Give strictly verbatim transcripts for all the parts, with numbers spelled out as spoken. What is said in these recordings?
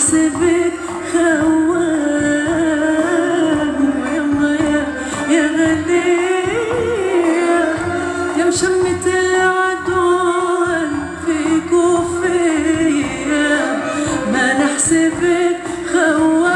نحسبك خوان ويما يا يا غالية يا مشمت العدوان فيك وفيا ما نحسبك خوان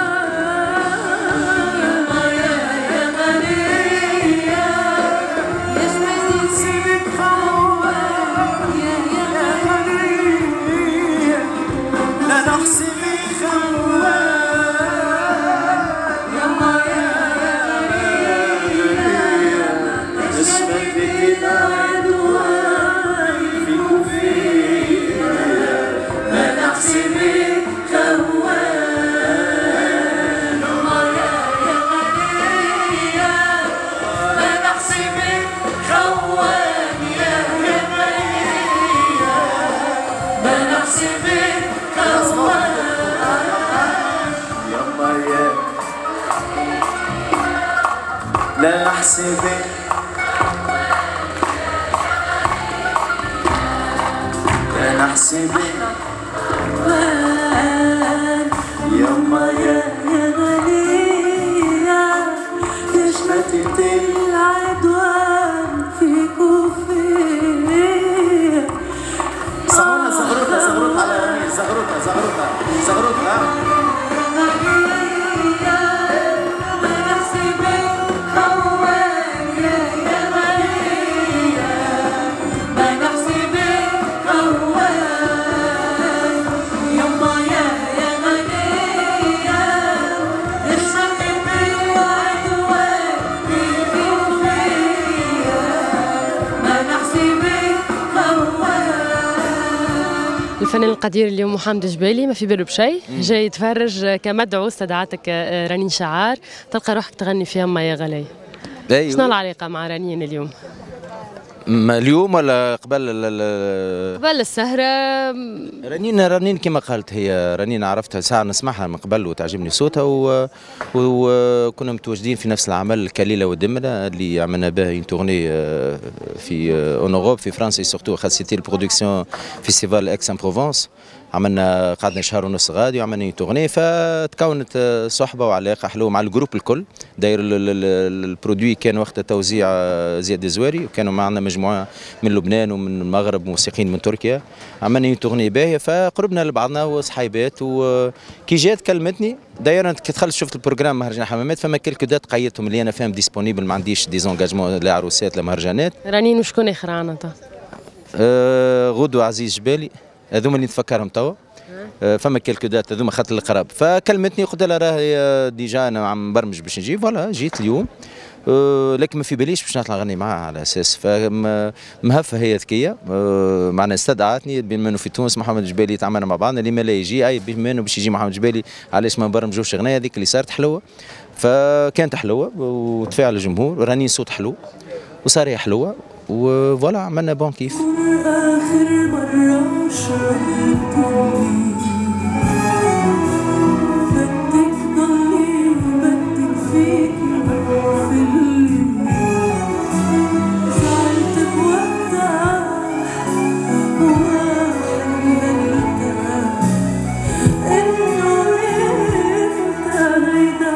لا نحسبك لا نحسبك يما يا يا غالية يا شمتت العدوان فيك وفيا. صغروطة صغروطة صغروطة على يمين صغروطة صغروطة صغروطة الفنان القدير اليوم محمد جبالي ما في باله بشيء، جاي يتفرج كمدعو استدعتك رنين شعار، تلقى روحك تغني فيها ما يا غالية. أيوة. شنو العلاقة مع رنين اليوم؟ اليوم ولا قبل قبل السهرة؟ رنين رنين كما قالت هي رنين عرفتها ساعة نسمعها من قبل وتعجبني صوتها وكنا متواجدين في نفس العمل كليلة ودمنة اللي عملنا به اون تورني في اون اوروب في فرنسا سورتو خاصتي البرودكسيون فيستيفال اكس ان بروفونس. عملنا قعدنا شهر ونص غادي وعملنا تورني فتكونت صحبه وعلاقه حلوه مع الجروب الكل. داير البرودوي كان وقتها توزيع زياد الزواري وكانوا معنا مجموعه من لبنان ومن المغرب موسيقيين من تركيا. عملنا تورني باهيه فقربنا لبعضنا وصحيبات وكي جات كلمتني. داير انت كي دخلت شفت البروجرام مهرجان حمامات فما كيلكو دات قيدتهم اللي انا فاهم ديسبونيبل ما عنديش ديزونجاجمون لا عروسات لا مهرجانات. رنين وشكون يخرعنا تا؟ أه غدو عزيز جبالي هذوما اللي نتفكرهم توا. فما كيلكو دات هذوما خاطر القراب فكلمتني قلت لها راهي ديجا انا عم نبرمج باش نجي فوالا جيت اليوم. أه لكن ما في باليش باش نطلع نغني معاها على اساس فمهفه هي ذكيه. أه معنا استدعتني بما انه في تونس محمد جبالي تعاملنا مع بعضنا لما لا يجي اي بما انه باش يجي محمد جبالي علاش ما نبرمجوش غنايه هذيك اللي صارت حلوه فكانت حلوه وتفاعل الجمهور راني صوت حلو وصاريه حلوه وفوالا عملنا بون كيف. آخر مرة شربتني بدك ضلي بدك فيكي في الليل زعلت بوقتها وما حملتها إنه أنت هيدا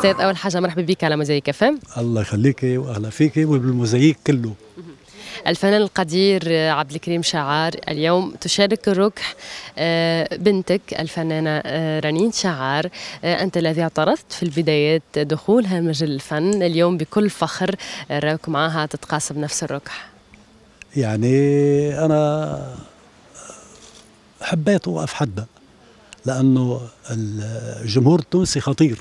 أستاذ أول حاجة مرحبا بك على موزايك اف ام. الله يخليكي واهلا فيكي وبالموزايك كله. الفنان القدير عبد الكريم شعار، اليوم تشارك الركح بنتك الفنانة رنين شعار. أنت الذي اعترضت في البدايات دخولها مجال الفن، اليوم بكل فخر راك معها تتقاسم نفس الركح. يعني أنا حبيت أوقف حدا لأنه الجمهور التونسي خطير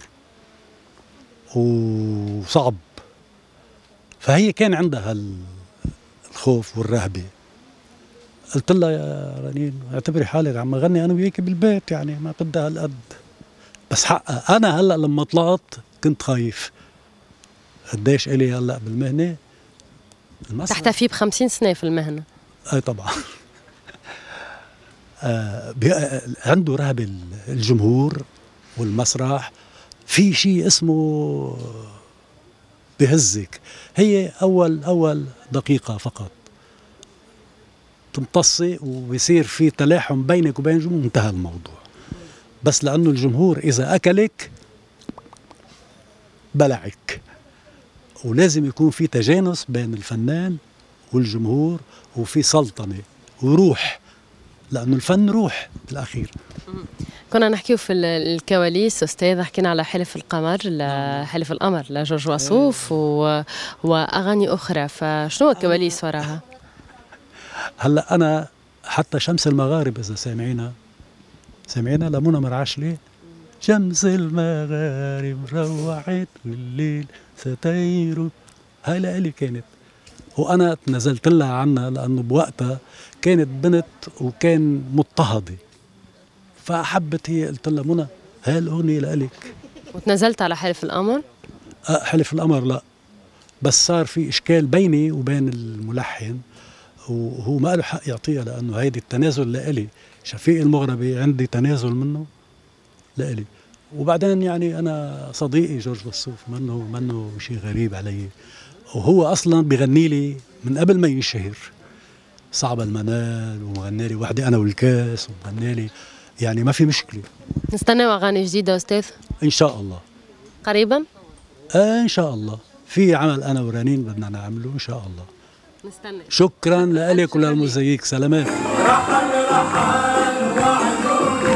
وصعب، فهي كان عندها الخوف والرهبة. قلت لها يا رنين اعتبري حالك عم غني أنا وياكي بالبيت، يعني ما بدها هالقد. بس حقها أنا هلأ لما طلعت كنت خايف قديش إلي هلأ بالمهنة. تحتفي بخمسين سنة في المهنة. أي طبعا. آه عنده رهبة الجمهور والمسرح، في شيء اسمه بهزك. هي أول أول دقيقة فقط تمتصي وبيصير في تلاحم بينك وبين الجمهور، انتهى الموضوع. بس لأنه الجمهور إذا أكلك بلعك، ولازم يكون في تجانس بين الفنان والجمهور، وفي سلطنة وروح، لأنه الفن روح بالأخير. كنا نحكيو في الكواليس أستاذ، حكينا على حلف القمر حلف القمر لجورج وسوف و... وأغاني أخرى، فشنو الكواليس وراها؟ هلا أنا حتى شمس المغارب إذا سامعينا سامعينا لمنى مرعشلي، شمس المغارب روعت الليل ستير، هاي لإلي كانت، وأنا تنزلت لها عنها لأنه بوقتها كانت بنت وكان مضطهدة، فأحبت هي. قلت لها منى هاي الأغنية لإلك. وتنزلت على حلف القمر؟ أه حلف القمر لا، بس صار في إشكال بيني وبين الملحن، وهو ما له حق يعطيها لأنه هيدي التنازل لإلي. شفيق المغربي عندي تنازل منه لإلي. وبعدين يعني أنا صديقي جورج وسوف منه منه شيء غريب علي، وهو أصلا بغني لي من قبل ما ينشهر صعب المنال، ومغني لي وحدي أنا والكاس، ومغني لي يعني ما في مشكلة. نستنى أغاني جديدة أستاذ؟ إن شاء الله قريبا؟ آه إن شاء الله في عمل أنا ورنين بدنا نعمله إن شاء الله. نستنى. شكرا لك وللموزايك، سلامات. رحل رحل وعيوني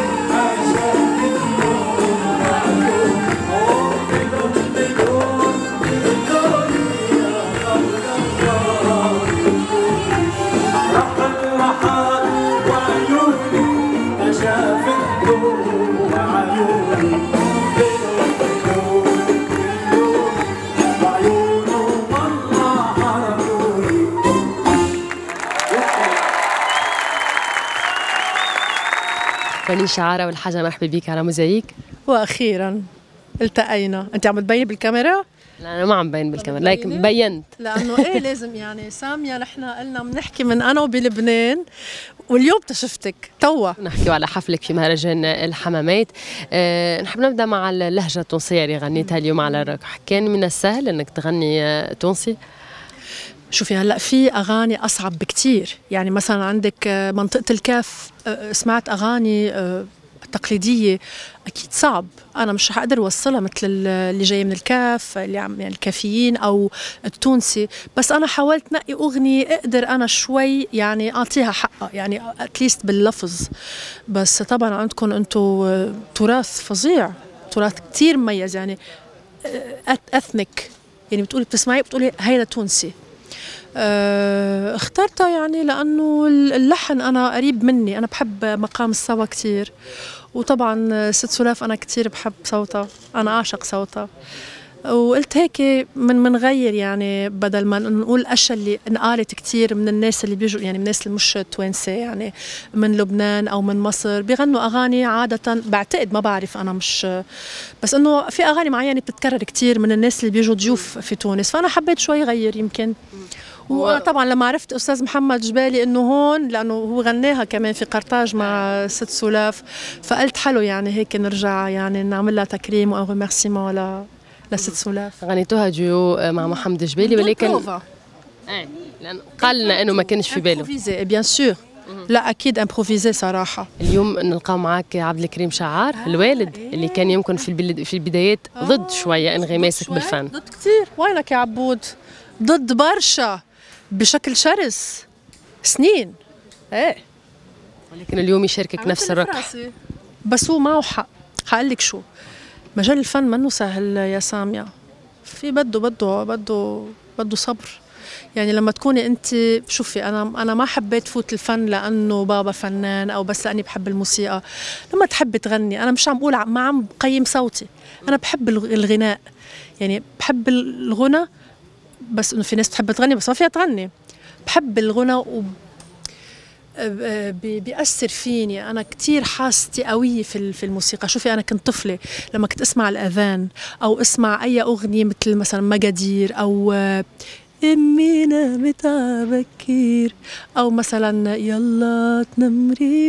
رنين شعار، أول حاجة مرحبا بيك على موزايك. واخيرا التقينا. انت عم تبيني بالكاميرا؟ لا أنا ما عم بين بالكاميرا، لكن بينت لانه ايه لازم يعني ساميه، نحن قلنا بنحكي من انا وبلبنان، واليوم اكتشفتك توا. نحكيو على حفلك في مهرجان الحمامات. أه نحب نبدا مع اللهجه التونسيه اللي غنيتها اليوم على الركح. كان من السهل انك تغني تونسي؟ شوفي هلا في اغاني اصعب بكتير، يعني مثلا عندك منطقه الكاف، سمعت اغاني تقليديه اكيد صعب، انا مش رح اقدر اوصلها مثل اللي جاي من الكاف، اللي عم يعني الكافيين او التونسي، بس انا حاولت نقي اغنيه اقدر انا شوي يعني اعطيها حقها، يعني اتليست باللفظ. بس طبعا عندكم انتم تراث فظيع، تراث كتير مميز، يعني اثنك، يعني بتقولي بتسمعي بتقولي هيدا تونسي. أه اخترتها يعني لأنه اللحن أنا قريب مني، أنا بحب مقام الصبا كتير، وطبعا ست سلاف أنا كتير بحب صوتها، أنا أعشق صوتها، وقلت هيك من منغير يعني بدل ما نقول الأشياء اللي انقالت كتير من الناس اللي بيجوا، يعني من الناس اللي مش توانسة، يعني من لبنان أو من مصر بيغنوا أغاني عادة، بعتقد ما بعرف أنا مش، بس إنه في أغاني معينة بتتكرر كتير من الناس اللي بيجوا ضيوف في تونس، فأنا حبيت شوي غير يمكن. وطبعا لما عرفت استاذ محمد جبالي انه هون، لانه هو غناها كمان في قرطاج مع ست سلاف، فقلت حلو يعني هيك نرجع يعني نعمل لها تكريم او ريميرسيمون ل لست سلاف. غنيتوها ديو مع محمد جبالي، ولكن بروفا ايه لان قال لنا انه ما كانش في باله. بيان سور لا اكيد امبروفيزي صراحه. اليوم نلقاو معك عبد الكريم شعار الوالد اللي كان يمكن في البل- في البدايات ضد شويه انغماسك بالفن. ضد كثير. وينك يا عبود؟ ضد برشا بشكل شرس سنين. ايه ولكن اليوم يشاركك نفس الركح. بس هو معه حق. حقول لك شو، مجال الفن منه سهل يا سامية. في بده بده بده بده صبر. يعني لما تكوني انت، شوفي انا انا ما حبيت فوت الفن لانه بابا فنان او بس لاني بحب الموسيقى. لما تحبي تغني، انا مش عم بقول ما عم بقيم صوتي، انا بحب الغناء، يعني بحب الغنى، بس انه في ناس بتحب تغني بس ما فيها تغني. بحب الغنى و بيأثر فيني. أنا كتير حاستي قوية في في الموسيقى. شوفي أنا كنت طفلة لما كنت أسمع الأذان أو أسمع أي أغنية مثل مثلا مجادير أو إمي نامت عبكير أو مثلا يلا تنمري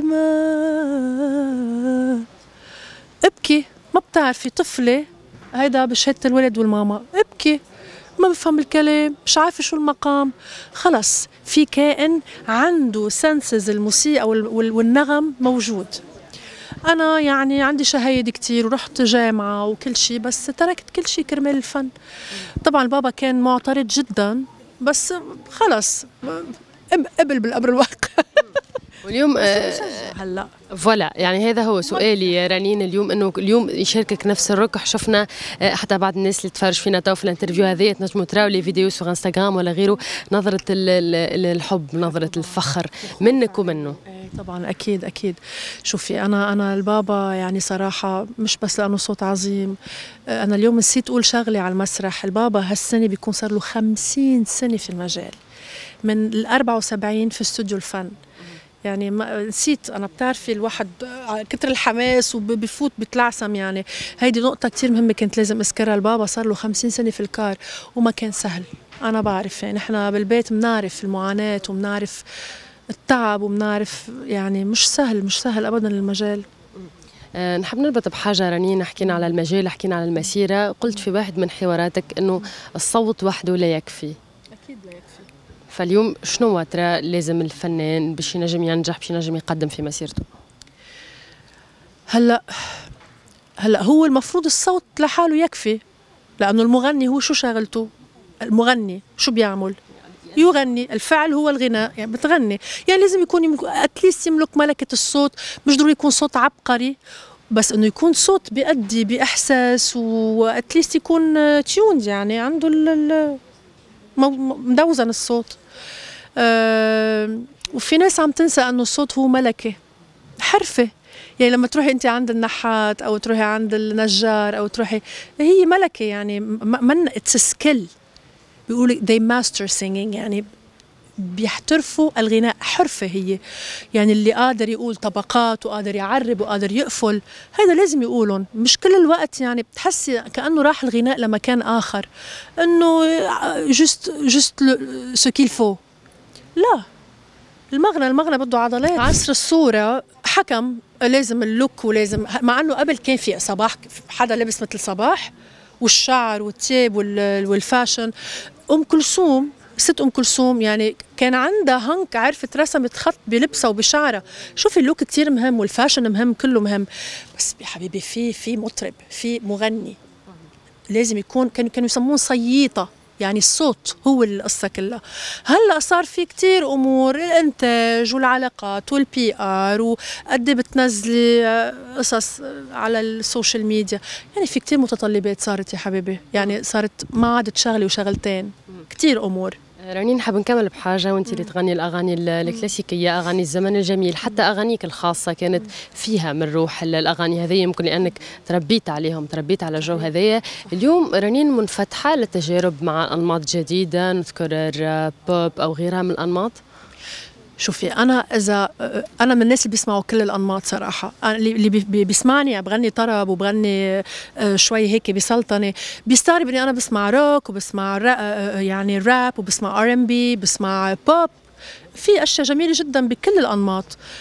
ما ابكي. ما بتعرفي طفلة هيدا بشهادة الولد والماما، ابكي ما بفهم الكلام، مش عارفة شو المقام. خلص في كائن عنده سنسز الموسيقى والنغم موجود. أنا يعني عندي شهايد كتير ورحت جامعة وكل شيء، بس تركت كل شيء كرمال الفن. طبعا البابا كان معترض جدا، بس خلص قبل بالأمر الواقع. واليوم هلا فوالا، يعني هذا هو سؤالي يا رنين اليوم، انه اليوم يشاركك نفس الركح. شفنا حتى بعض الناس اللي تفرج فينا تو في الانترفيو هذه، تنجموا تراو لي فيديو سوغ انستغرام ولا غيره، نظرة الحب، نظرة الفخر منك ومنه. طبعا اكيد اكيد. شوفي انا انا البابا يعني صراحه مش بس لانه صوت عظيم. انا اليوم نسيت اقول شغله على المسرح. البابا هالسنه بيكون صار له خمسين سنه في المجال، من ال أربعة وسبعين في استوديو الفن. يعني ما نسيت. انا بتعرفي الواحد كتر الحماس وبفوت بتلعثم. يعني هيدي نقطه كتير مهمه كنت لازم اذكرها. البابا صار له خمسين سنه في الكار وما كان سهل. انا بعرف، يعني احنا بالبيت بنعرف المعاناه وبنعرف التعب وبنعرف، يعني مش سهل مش سهل ابدا المجال. أه نحب نربط بحاجه رنين، حكينا على المجال، حكينا على المسيره. قلت في واحد من حواراتك انه الصوت وحده لا يكفي. اكيد لا يكفي. فاليوم شنو ترى لازم الفنان باش ينجم ينجح، باش ينجم يقدم في مسيرته؟ هلا هلا هو المفروض الصوت لحاله يكفي، لانه المغني هو شو شغلته؟ المغني شو بيعمل؟ يغني. الفعل هو الغناء، يعني بتغني، يعني لازم يكون اتليست يملك ملكة الصوت. مش ضروري يكون صوت عبقري، بس انه يكون صوت بيأدي بإحساس، واتليست يكون تيوند، يعني عنده ال مدوزن الصوت. أه وفي ناس عم تنسى انه الصوت هو ملكة، حرفة. يعني لما تروحي انت عند النحات او تروحي عند النجار او تروحي، هي ملكة. يعني من اتس سكيل. بيقولوا they master singing، يعني بيحترفوا الغناء. حرفة هي، يعني اللي قادر يقول طبقات وقادر يعرب وقادر يقفل، هذا لازم يقولون. مش كل الوقت يعني بتحسي كأنه راح الغناء لمكان آخر، إنه جست جست سو كيل فو. لا، المغنى المغنى بده عضلات. عصر الصورة حكم لازم اللوك، ولازم، مع إنه قبل كان في صباح حدا لبس مثل صباح والشعر والتياب والفاشن. أم كلثوم، ست أم كلثوم يعني كان عندها هنك، عرفت رسمت خط بلبسها وبشعرها. شوفي اللوك كتير مهم والفاشن مهم، كله مهم. بس يا حبيبي في في مطرب، في مغني لازم يكون، كانوا كانوا يسمون صييطة، يعني الصوت هو القصة كلها. هلا صار في كتير امور، الانتاج والعلاقات والبي ار، وقد بتنزلي قصص على السوشيال ميديا. يعني في كتير متطلبات صارت يا حبيبي، يعني صارت ما عادت شغله وشغلتين، كتير امور. رنين نحب نكمل بحاجة، وانت اللي تغني الأغاني الكلاسيكية، أغاني الزمن الجميل، حتى أغانيك الخاصة كانت فيها من روح الأغاني هذه، يمكن لأنك تربيت عليهم، تربيت على جو هذايا. اليوم رنين منفتحة للتجارب مع أنماط جديدة، نذكر الراب، بوب أو غيرها من الأنماط. شوفي انا اذا انا من الناس اللي بيسمعوا كل الانماط صراحه. اللي بيسمعني بغني طرب وبغني شوي هيك بسلطنه بيستغرب اني انا بسمع روك وبسمع يعني راب وبسمع ار ام بي، بسمع بوب. في اشياء جميله جدا بكل الانماط.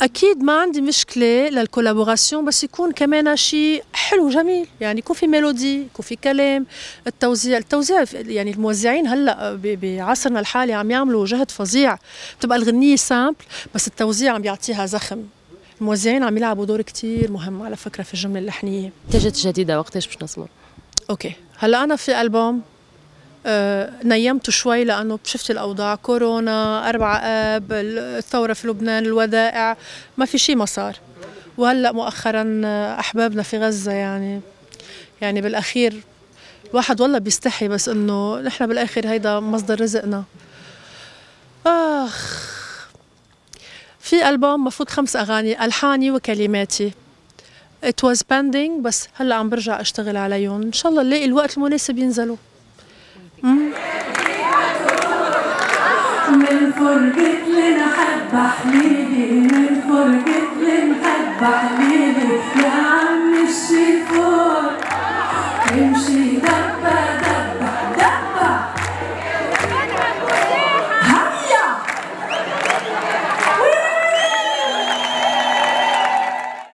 اكيد ما عندي مشكله للكولابوراسيون، بس يكون كمان شيء حلو جميل، يعني يكون في ميلودي، يكون في كلام، التوزيع التوزيع يعني الموزعين هلا بعصرنا الحالي عم يعملوا جهد فظيع، بتبقى الغنيه سامبل بس التوزيع عم يعطيها زخم. الموزعين عم يلعبوا دور كتير مهم على فكره في الجمله اللحنيه. منتجات جديده وقتاش باش نسمع؟ اوكي هلا انا في البوم آه نيمته شوي لانه شفت الاوضاع، كورونا، أربعة آب، الثوره في لبنان، الودائع، ما في شيء ما صار. وهلا مؤخرا احبابنا في غزه، يعني يعني بالاخير الواحد والله بيستحي، بس انه نحن بالاخر هيدا مصدر رزقنا. اخ في البوم مفروض خمس اغاني الحاني وكلماتي. It was pending بس هلا عم برجع اشتغل عليهم، ان شاء الله نلاقي الوقت المناسب ينزلوا. من فرقة لنحب حبيبي، من فرقة لنحب حبيبي.